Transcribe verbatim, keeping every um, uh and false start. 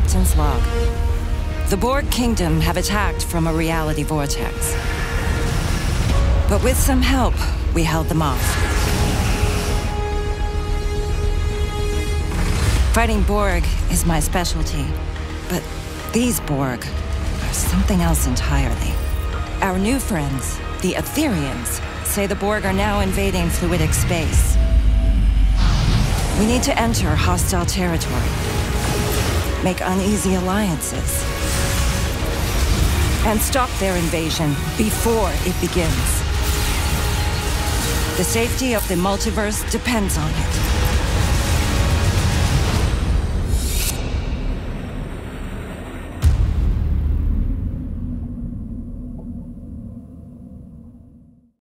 Captain's log. The Borg Kingdom have attacked from a reality vortex. But with some help, we held them off. Fighting Borg is my specialty, but these Borg are something else entirely. Our new friends, the Ethereans, say the Borg are now invading fluidic space. We need to enter hostile territory, make uneasy alliances, and stop their invasion before it begins. The safety of the multiverse depends on it.